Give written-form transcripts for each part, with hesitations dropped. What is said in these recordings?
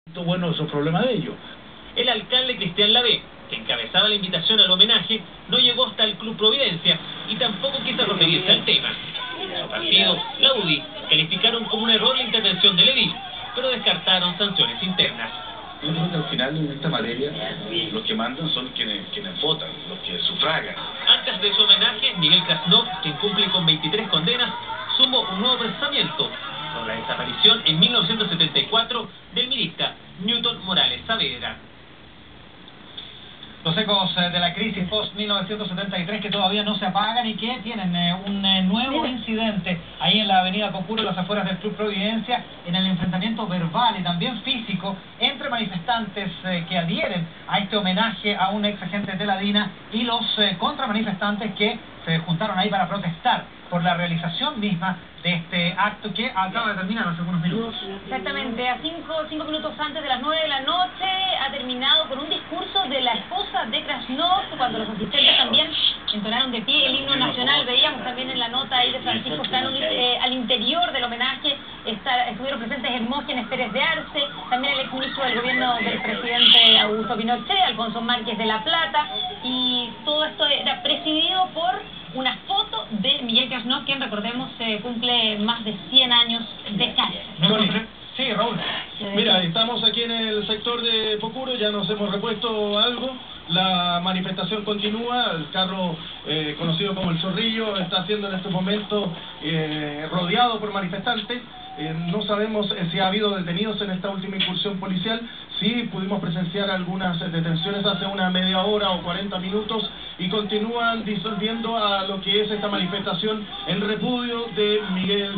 Bueno, eso es problema de ellos. El alcalde Cristian Lavé, que encabezaba la invitación al homenaje, no llegó hasta el Club Providencia y tampoco quiso referirse al tema. Su partido, la UDI, calificaron como un error la intervención del edil, pero descartaron sanciones internas. Yo creo que al final en esta materia los que mandan son quienes votan, los que sufragan. Antes de su homenaje, Miguel Krasnov, quien cumple con 23 condenas, sumó un nuevo procesamiento por la desaparición en 1974 del militar Newton Morales Saavedra. Los ecos de la crisis post-1973 que todavía no se apagan y que tienen un nuevo incidente ahí en la avenida Pocuro, en las afueras del Club Providencia, en el enfrentamiento verbal y también físico entre manifestantes que adhieren a este homenaje a un ex agente de la DINA y los contramanifestantes que se juntaron ahí para protestar por la realización misma de este acto que acaba de terminar hace algunos minutos. Exactamente, a cinco minutos antes de las 9 de la noche ha terminado con un discurso de la esposa de Krasnov, cuando los asistentes también entonaron de pie el himno nacional. Veíamos también en la nota ahí de Francisco Cano, al interior del homenaje estuvieron presentes Hermógenes Pérez de Arce, también el exministro del gobierno del presidente Augusto Pinochet, Alfonso Márquez de la Plata, y todo esto era presidido por una foto de Miguel Krasnov, quien, recordemos, cumple más de 100 años de cárcel. Sí, Raúl. Mira, estamos aquí en el sector de Pocuro, ya nos hemos repuesto algo. La manifestación continúa, el carro conocido como el Zorrillo está siendo en este momento rodeado por manifestantes. No sabemos si ha habido detenidos en esta última incursión policial. Sí, pudimos presenciar algunas detenciones hace una media hora o 40 minutos y continúan disolviendo a lo que es esta manifestación en repudio de Miguel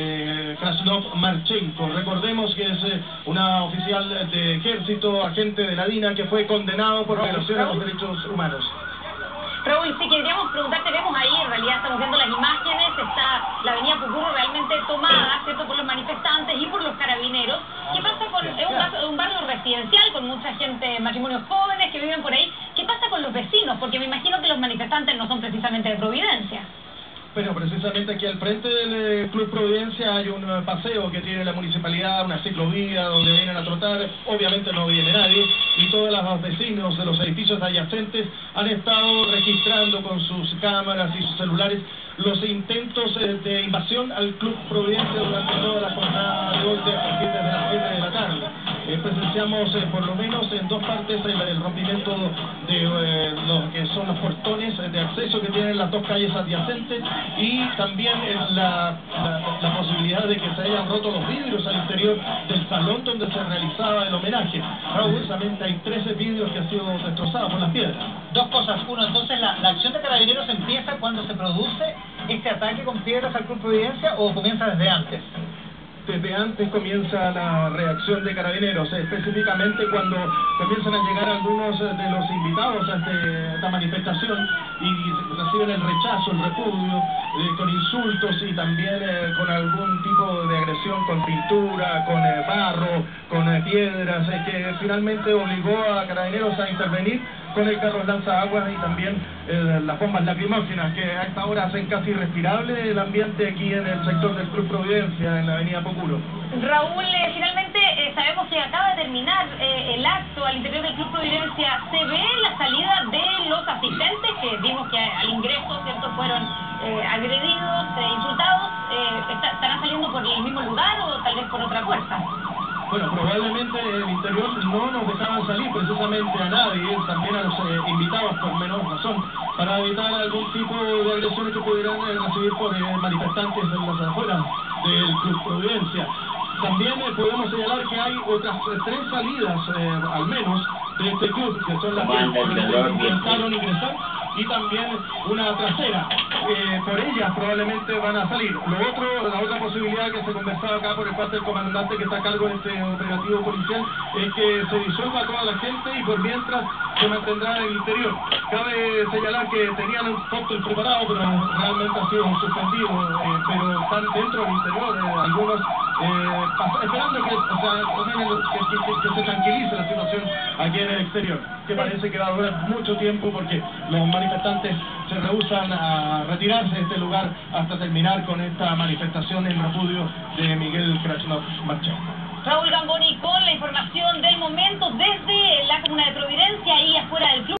Krasnov Marchenko. Recordemos que es una oficial de ejército, agente de la DINA, que fue condenado por violación a los derechos humanos. Raúl, sí, queríamos preguntarte, vemos ahí, en realidad estamos viendo las imágenes, está la avenida Pocuro realmente tomada, ¿cierto?, por los manifestantes y por los carabineros. ¿Qué pasa con, es un barrio residencial con mucha gente, matrimonios jóvenes que viven por ahí? ¿Qué pasa con los vecinos? Porque me imagino que los manifestantes no son precisamente de Providencia. Bueno, precisamente aquí al frente del Club Providencia hay un paseo que tiene la municipalidad, una ciclovía donde vienen a trotar, obviamente no viene nadie, y todos los vecinos de los edificios adyacentes han estado registrando con sus cámaras y sus celulares los intentos de invasión al Club Providencia durante toda la jornada de hoy, a partir de las 7 de la tarde. Presenciamos por lo menos en dos partes el rompimiento de lo que son los portones de acceso que tienen las dos calles adyacentes y también la posibilidad de que se hayan roto los vidrios al interior del salón donde se realizaba el homenaje. Precisamente hay 13 vidrios que han sido destrozados por las piedras. Dos cosas. Uno, entonces la acción de carabineros empieza cuando se produce este ataque con piedras al Club Providencia o comienza desde antes. Desde antes comienza la reacción de carabineros, específicamente cuando comienzan a llegar algunos de los invitados a esta manifestación y reciben el rechazo, el repudio, con insultos y también con algún tipo de agresión con pintura, con barro, con piedras, que finalmente obligó a carabineros a intervenir con el carro lanzaguas y también las bombas lacrimógenas, que a esta hora hacen casi irrespirable el ambiente aquí en el sector del Club Providencia, en la avenida Pocuro. Raúl, finalmente sabemos que acaba de terminar el acto al interior del Club Providencia. ¿Se ve la salida de los asistentes que vimos que al ingreso, ¿cierto?, fueron agredidos, insultados? ¿Estarán saliendo por el mismo lugar o tal vez por otra puerta? Bueno, probablemente en el interior no nos dejaban salir precisamente a nadie, también a los invitados por menor razón, para evitar algún tipo de agresiones que pudieran recibir por manifestantes en las afueras del Club Providencia. También podemos señalar que hay otras 3 salidas, al menos, de este club, que son las que intentaron ingresar, y también una trasera. Por ellas probablemente van a salir. La otra posibilidad que se conversaba acá por el parte del comandante que está a cargo de este operativo policial es que se disuelva toda la gente y por mientras se mantendrá en el interior. Cabe señalar que tenían un cóctel preparado, pero realmente ha sido suspendido, pero están dentro del interior, algunos esperando que se tranquilice la situación aquí en el exterior, que parece que va a durar mucho tiempo porque los manifestantes se rehúsan a retirarse de este lugar hasta terminar con esta manifestación en repudio de Miguel Krasnov Marchenko. Raúl Gamboni con la información